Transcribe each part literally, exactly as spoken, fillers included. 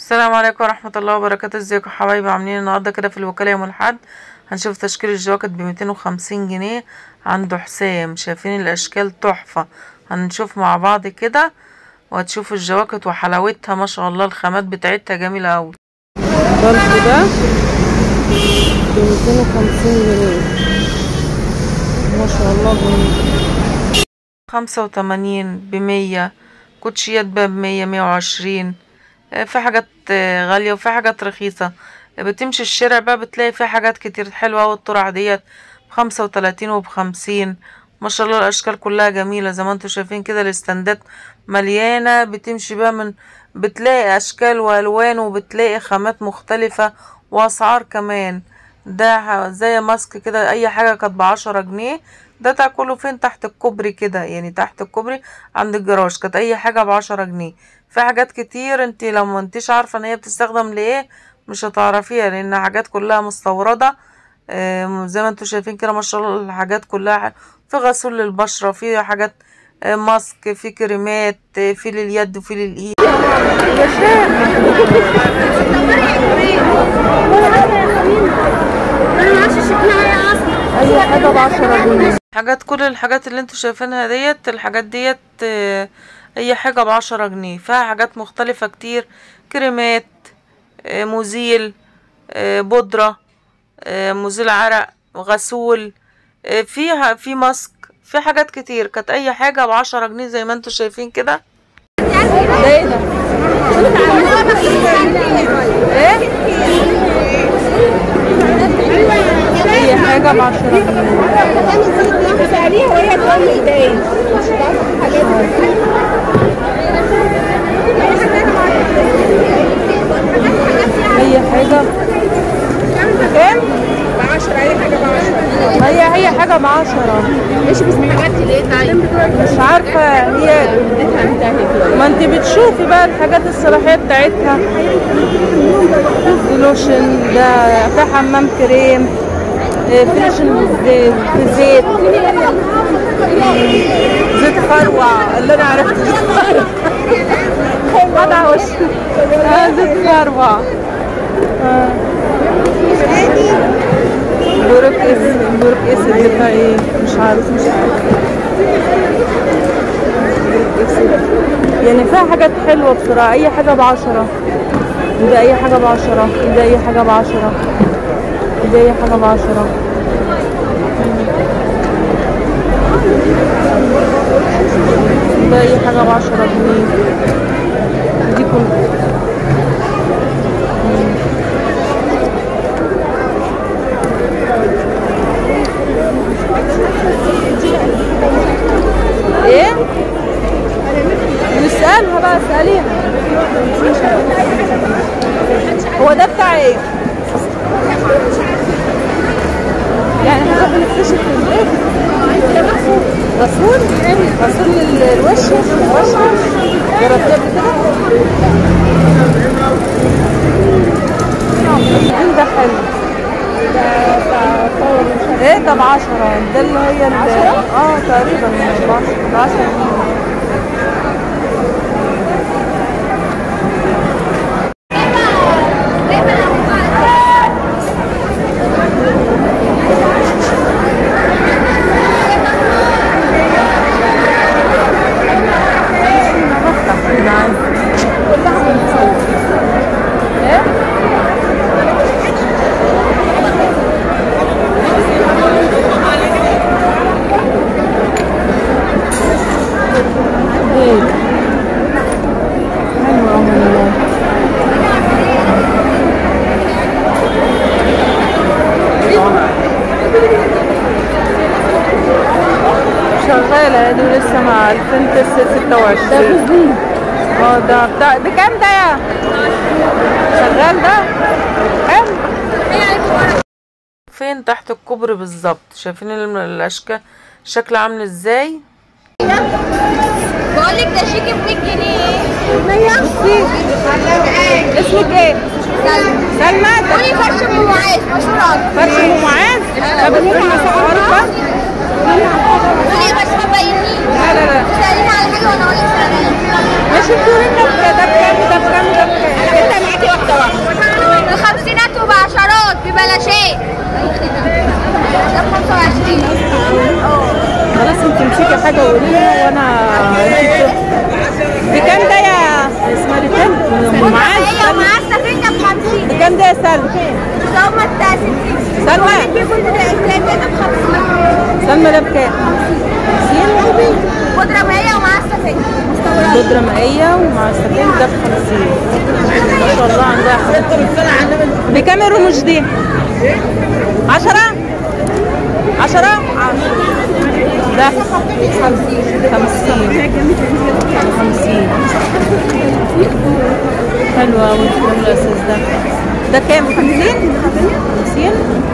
السلام عليكم ورحمة الله وبركاته. ازيكم حبايبي؟ عاملين النهارده كده في الوكالة يوم الاحد هنشوف تشكيل الجواكت بميتين وخمسين جنيه عنده حسام. شايفين الاشكال تحفة، هنشوف مع بعض كده وهتشوفوا الجواكت وحلاوتها ما شاء الله. الخامات بتاعتها جميلة اوي. البلطو ده بميتين وخمسين جنيه ما شاء الله. جميل. خمسة وتمانين بمية. كوتشيات بقى بمية مية وعشرين. في حاجات غالية وفي حاجات رخيصة. بتمشي الشارع بقى بتلاقي في حاجات كتير حلوة. والطرح ديت بخمسة وتلاتين وبخمسين ما شاء الله. الاشكال كلها جميلة زي ما انتوا شايفين كده. الاستندات مليانة، بتمشي بقى من بتلاقي اشكال والوان وبتلاقي خامات مختلفة واسعار كمان. ده زي ماسك كده، اي حاجة كانت بعشرة جنيه. ده تاكله فين؟ تحت الكوبري كده، يعني تحت الكوبري عند الجراج كانت اي حاجة بعشرة جنيه. في حاجات كتير انت لو ما انتيش عارفة ان هي بتستخدم لايه مش هتعرفيها، لان حاجات كلها مستوردة. اه زي ما انتوا شايفين كده ما شاء الله. الحاجات كلها في غسول للبشرة، في حاجات اه ماسك، في كريمات، اه في لليد وفي للايد. اي حاجة بعشرة جنيه. حاجات كل الحاجات اللي انتوا شايفينها ديت، الحاجات ديت اه اي حاجة بعشرة جنيه. فيها حاجات مختلفة كتير، كريمات، اه مزيل، اه بودرة، اه مزيل عرق، غسول، اه فيها في ماسك، في حاجات كتير. كانت اي حاجة بعشرة جنيه زي ما انتوا شايفين كده. ده ايه ده؟ ايه؟ اي حاجة بعشرة جنيه. وهي اي حاجة كام؟ بعشرة. اي حاجة بعشرة. هي هي حاجة بعشرة. ماشي بس حاجات ليه طيب؟ مش عارفة هي. ما انت بتشوفي بقى الحاجات الصلاحية بتاعتها. لوشن ده، في حمام كريم، في لوشن في زيت، زيت فروع اللي انا عرفته. زيت فروع هذا وش؟ اه زيت فروع. اه بورك اسم بورك اسم اللي ايه مش عارف مش عارف يعني. فيها حاجات حلوة بصراحة. اي حاجة بعشرة. ده اي حاجة بعشرة. ده اي حاجة بعشرة. ده اي حاجة بعشرة. ده اي حاجة بعشرة جنيه. دي كل ايه؟ نسألها بقى، اسأليها. هو ده بتاع ايه؟ يعني هنروح نكتشف في البيت. غسول؟ غسول للوش؟ البشرة؟ جربتيه قبل كده؟ ده حلو. ده بتاع ايه ده بعشرة. ده اللي هي اه تقريبا بعشرة بعشرة. شغالة دي لسه مع ألفين ستة وعشرين. اه ده بتاع بكام ده يا شغال ده؟ حلو. فين؟ تحت الكوبري بالظبط. شايفين الاشكال شكل عامل ازاي؟ بقولك ده شيكي ب مية جنيه. بصي اسمك ايه؟ سلمى. سلمى. قولي فرش ام معاذ مشهورة. فرش ام معاذ؟ طب بتقولي اسعارها؟ قولي بس ما تبينيش. لا لا لا. تسأليني على حاجة وانا اقولك سعرها. ماشي تقولي لنا ده بكام ده بكام ده بكام؟ انت معاكي سلمى؟ هما بتاع ستين. سلمى كنت تلاقيها بخمسين. سلمى ده بكام؟ خمسين. بودرة مائية ومعاها السفينة. بودرة مائية ومع السفين ده بخمسين. ما شاء الله عندها حاجات كتير. بكام الرموش دي؟ عشرة؟ عشرة؟ ده خمسين. خمسين. خمسين. حلو أوي الفيلم الأساس ده. ده كام؟ خمسين؟ خمسين؟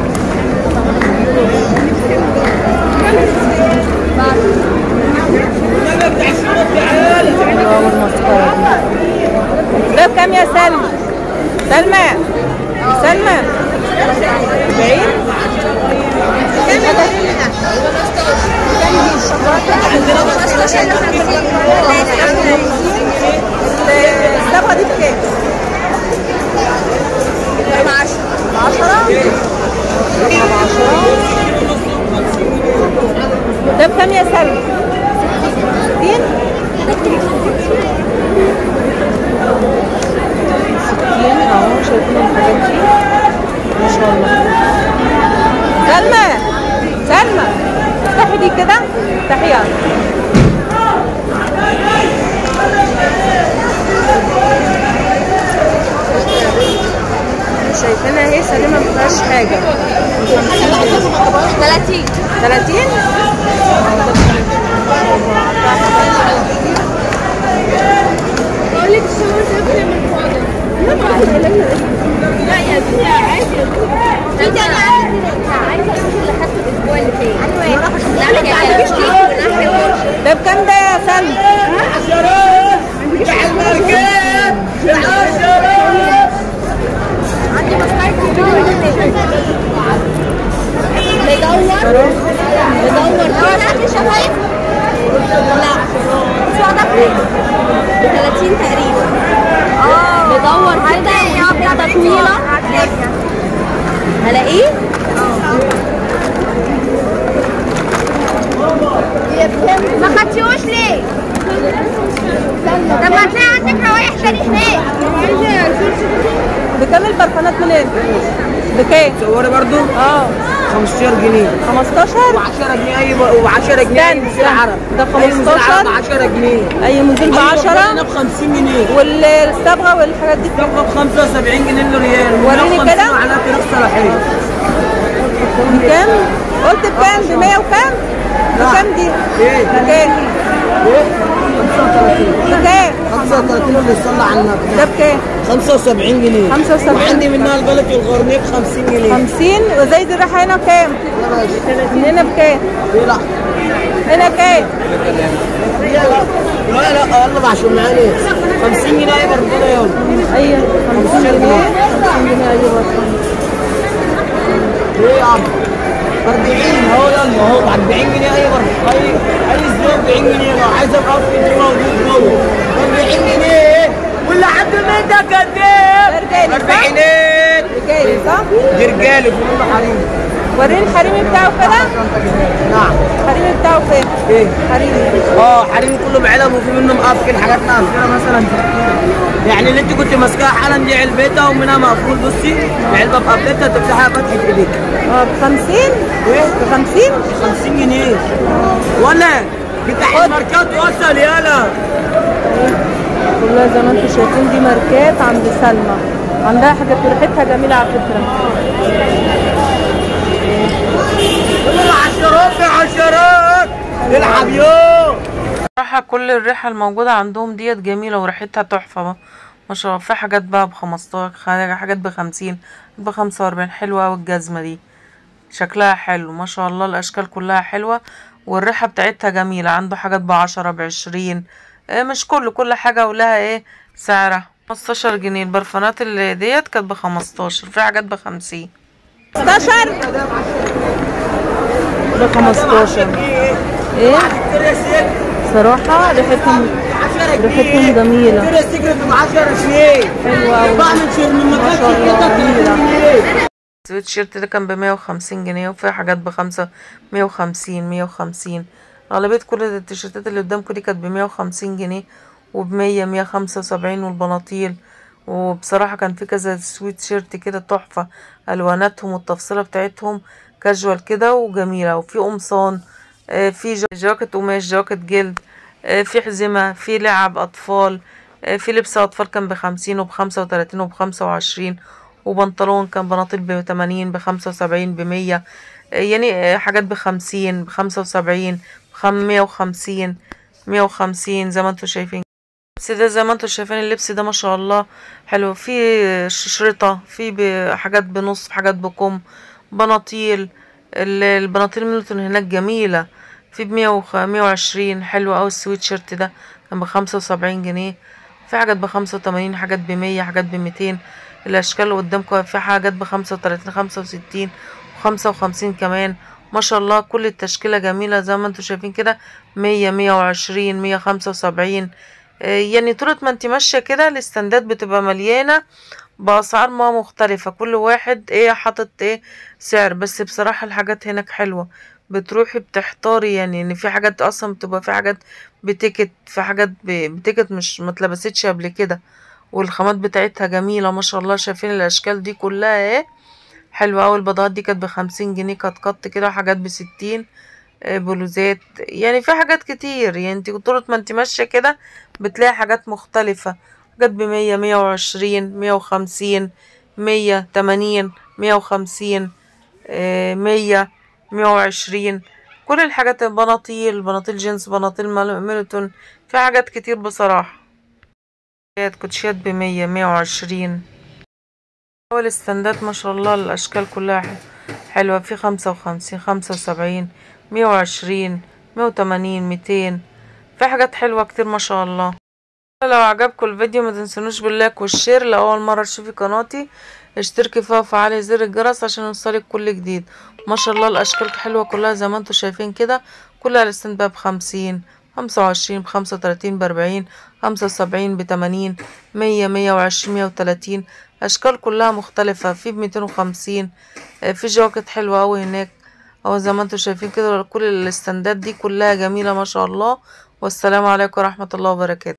حلو أوي المسكرة دي. ده بكام يا سلمى؟ سلمى سلمى أربعين؟ الصبغة دي بكام؟ عشرة؟ ده بكام يا سلمى؟ ستين؟ ستين اهو شايفين الحاجات دي ما شاء الله. سلمى سلمى افتحي دي كده، افتحيها. شايفينها اهي سليمه ما فيهاش حاجه. ثلاثين. ثلاثين؟ بقول لك الشهور تفرق من فاضل. لا يا بنتي عادي. في تاني عايزه اشوف اللي خدته الاسبوع اللي فات. لا انا قاعده بشتكي من اخر الورشه. ده بكام ده يا سلمى؟ عندي مسكرة بيدور بيدور هو الاكل شفايف؟ لا بس هو ده ب ثلاثين تقريبا. اه بيدور كده كده طويلة هلاقيه؟ ما خدتيهوش ليه؟ طب ما هتلاقي عندك روايح تاني هناك. بكام البرفانات منين؟ بكام؟ صوري برضو؟ اه خمستاشر جنيه. خمستاشر؟ وعشرة جنيه اي وعشرة جنيه اي مزيل عرب. ده خمستاشر؟ ب عشرة جنيه. اي مزيل ب عشرة؟ ب خمسين جنيه. والصبغه والحاجات دي الصبغه ب خمسة وسبعين جنيه للريال. وريني كده. وعليها تاريخ صلاحيه. بكام؟ قلت بكام؟ ب مية وكام؟ بكام دي؟ ايه؟ بكام؟ ايه؟ خمسة وثلاثين. بكام؟ خمسة وثلاثين اللي يصلى على النبي. ده بكام؟ خمسة وسبعين جنيه. خمسة وسبعين. وعندي منها البلدي والغرنيه ب خمسين جنيه. خمسين. وزيت الريحه هنا كام؟ من هنا بكام؟ ايه لا. هنا كام؟ لا لا والله عشان معاني خمسين جنيه اي برضه يلا. ايوه خمسين جنيه. خمسين جنيه اي برضه. ايه يا عم؟ أربعين اهو يلا اهو ب أربعين جنيه اي برضه. اي اي زيت أربعين جنيه لو عايز ابقى في دي موجود جوه. أربعين جنيه واللي حد منك قد ايه؟ رجالي أربعينات. رجالي صح؟ دي رجالي كله حريمي. وريني الحريمي بتاعه كده. نعم. الحريمي بتاعه فين؟ ايه؟ حريمي. اه حريمي كله بعلب وفي منه مقفل حاجات مقفله مثلا. يعني اللي انت كنت ماسكاها حالا دي علبتها ومنها مقفول. بصي علبه مقفلتها تفتحها فتحه ايديك. اه ب خمسين؟ ايه؟ ب خمسين؟ خمسين جنيه. ولا بتاع الماركات وصل يالا. كلها زي ما انتم شايفين دي ماركات عند سلمى. عندها حاجات ريحتها جميله على فكره. عشرات عشرات العب يوم. صراحة كل الريحة الموجودة عندهم ديت جميلة وريحتها تحفة ما شاء الله. في حاجات بقى بخمستاشر، حاجات بخمسين، بخمسة وأربعين. حلوة أوي الجزمة دي، شكلها حلو ما شاء الله. الأشكال كلها حلوة والريحة بتاعتها جميلة. عنده حاجات بعشرة بعشرين. اه مش كل كل حاجة ولها ايه سعرها. خمستاشر جنيه. البرفانات اللي ديت كانت بخمستاشر. في حاجات بخمسين. خمستاشر؟ بخمستاشر. ايه صراحة ريحتهم ريحتهم جميلة. حلوة أوي ما شاء الله جميلة. السويت شيرت ده كان بمية وخمسين جنيه وفي حاجات بخمسة مية وخمسين مية وخمسين. أغلبية كل التيشيرتات اللي قدامكم دي كانت بمية وخمسين جنيه وبمية مية خمسة وسبعين. والبناطيل وبصراحة كان في كذا سويت شيرت كده تحفة، الواناتهم والتفصيلة بتاعتهم كاجوال كده وجميلة. وفي قمصان، آه، في جاكيت قماش، جاكيت جلد، آه، في حزمة، في لعب اطفال، آه، في لبس اطفال كان بخمسين وبخمسة وتلاتين وبخمسة وعشرين، وبنطلون كان بناطيل بتمانين بخمسة وسبعين بمية، يعني آه، حاجات بخمسين بخمسة وسبعين بمية وخمسين مية وخمسين زي ما انتوا شايفين. اللبس ده زي ما انتوا شايفين اللبس ده ما شاء الله حلو، في شريطة، في حاجات بنص، حاجات بكم، بناطيل. ال- البناطيل ميلتون هناك جميلة، في بمية مية وعشرين. حلو اوي السويت شيرت ده كان بخمسة وسبعين جنيه. في حاجات بخمسة وتمانين، حاجات بمية، حاجات بميتين. الاشكال اللي قدامكم في حاجات بخمسة وتلاتين، خمسة وستين وخمسة وخمسين كمان. ما شاء الله كل التشكيلة جميلة زي ما انتوا شايفين كده، مية، مية وعشرين، مية خمسة وسبعين. يعني طول ما انت ماشية كده الاستندات بتبقى مليانة بأسعار ما مختلفة، كل واحد ايه حاطط ايه سعر. بس بصراحة الحاجات هناك حلوة، بتروحي بتحتاري، يعني ان في حاجات اصلا بتبقى في حاجات بتيكت، في حاجات ب- بتيكت مش متلبستش قبل كده، والخامات بتاعتها جميلة ما شاء الله. شايفين الاشكال دي كلها ايه حلوة اوي. البضاعات دي كانت بخمسين جنيه، كانت قط كده، وحاجات بستين، آه، بلوزات. يعني في حاجات كتير، يعني انت طول ما انت ماشية كده بتلاقي حاجات مختلفة، حاجات بمية، مية وعشرين، مية وخمسين، مية، تمانين، مية وخمسين، آه، مية، مية وعشرين. كل الحاجات، بناطيل، بناطيل جينز، بناطيل مال- ميلتون، في حاجات كتير بصراحة. كوتشيات بمية، مية وعشرين. أول الستاندات ما شاء الله الأشكال كلها ح- حلوة، في خمسة وخمسين، خمسة وسبعين، مية وعشرين، مية وتمانين، ميتين. في حاجات حلوة كتير ما شاء الله. لو عجبكم الفيديو ما تنسونوش باللايك والشير. لو أول مرة تشوفي قناتي اشتركي فيها وفعلي زر الجرس عشان يوصلك كل جديد. ما شاء الله الأشكال حلوة كلها زي ما انتوا شايفين كده، كلها الستاند بقى بخمسين، خمسة وعشرين، بخمسة وتلاتين، بأربعين، خمسة وسبعين، بتمانين، مية، مية وعشرين، مية وتلاتين. أشكال كلها مختلفة، في بميتين وخمسين. آه، في جواكت حلوة أوي هناك اهو زي ما انتوا شايفين كده. كل الاستندات دي كلها جميلة ما شاء الله. والسلام عليكم ورحمة الله وبركاته.